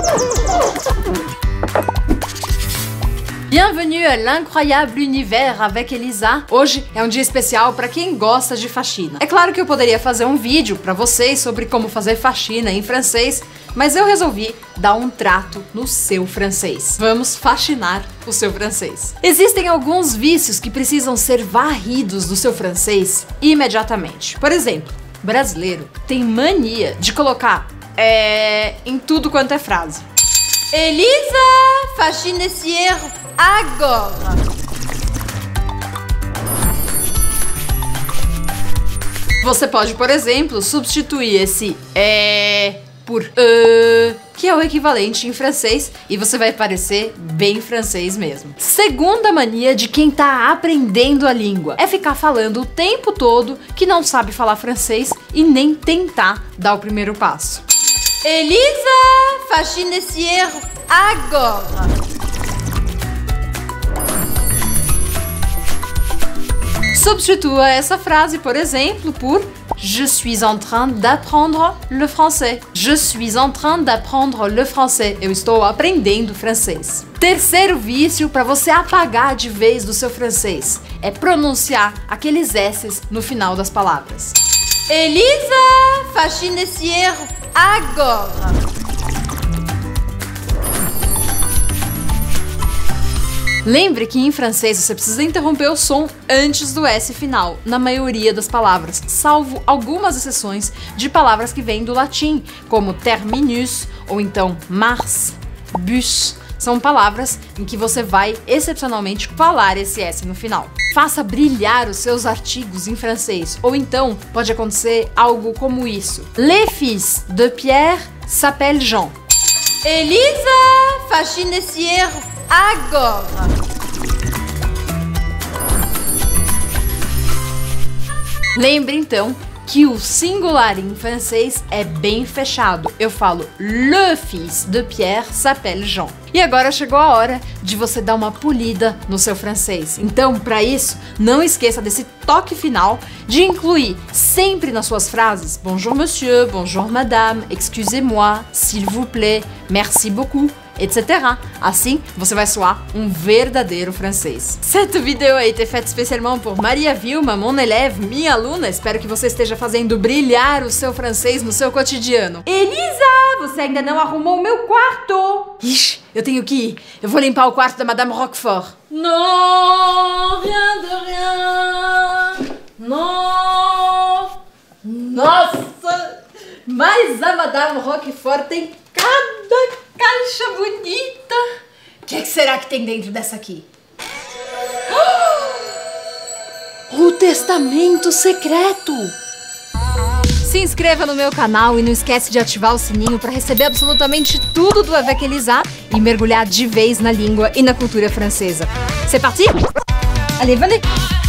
Bienvenue à l'incroyable univers avec Elisa. Hoje é um dia especial para quem gosta de faxina. É claro que eu poderia fazer um vídeo para vocês sobre como fazer faxina em francês, mas eu resolvi dar um trato no seu francês. Vamos faxinar o seu francês. Existem alguns vícios que precisam ser varridos do seu francês imediatamente. Por exemplo, o brasileiro tem mania de colocar em tudo quanto é frase. Elisa, faxina esse erro agora. Você pode, por exemplo, substituir esse por que é o equivalente em francês, e você vai parecer bem francês mesmo. Segunda mania de quem tá aprendendo a língua é ficar falando o tempo todo que não sabe falar francês e nem tentar dar o primeiro passo. Elisa, faxina esse erro agora. Substitua essa frase, por exemplo, por Je suis en train d'apprendre le français. Je suis en train d'apprendre le français. Eu estou aprendendo francês. Terceiro vício para você apagar de vez do seu francês é pronunciar aqueles S's no final das palavras. Elisa, faxina esse erro agora. Lembre que em francês você precisa interromper o som antes do S final, na maioria das palavras, salvo algumas exceções de palavras que vêm do latim, como terminus ou então mars, bus. São palavras em que você vai excepcionalmente falar esse S no final. Faça brilhar os seus artigos em francês, ou então pode acontecer algo como isso. Les fils de Pierre s'appellent Jean. Elisa, faxina esse erro agora. Lembre então que o singular em francês é bem fechado. Eu falo Le fils de Pierre s'appelle Jean. E agora chegou a hora de você dar uma polida no seu francês. Então, para isso, não esqueça desse toque final de incluir sempre nas suas frases Bonjour monsieur, bonjour madame, excusez-moi, s'il vous plaît, merci beaucoup, etc. Assim, você vai soar um verdadeiro francês. Cette vidéo a été faite spécialement pour Maria Vilma, mon élève, minha aluna. Espero que você esteja fazendo brilhar o seu francês no seu cotidiano. Elisa, você ainda não arrumou o meu quarto. Ixi, eu tenho que ir. Eu vou limpar o quarto da Madame Roquefort. Non, rien de rien. Non. Nossa, mas a Madame Roquefort tem cada caixa bonita. O que será que tem dentro dessa aqui? O testamento secreto! Se inscreva no meu canal e não esquece de ativar o sininho para receber absolutamente tudo do Avec Elisa e mergulhar de vez na língua e na cultura francesa. C'est parti? Allez, venez!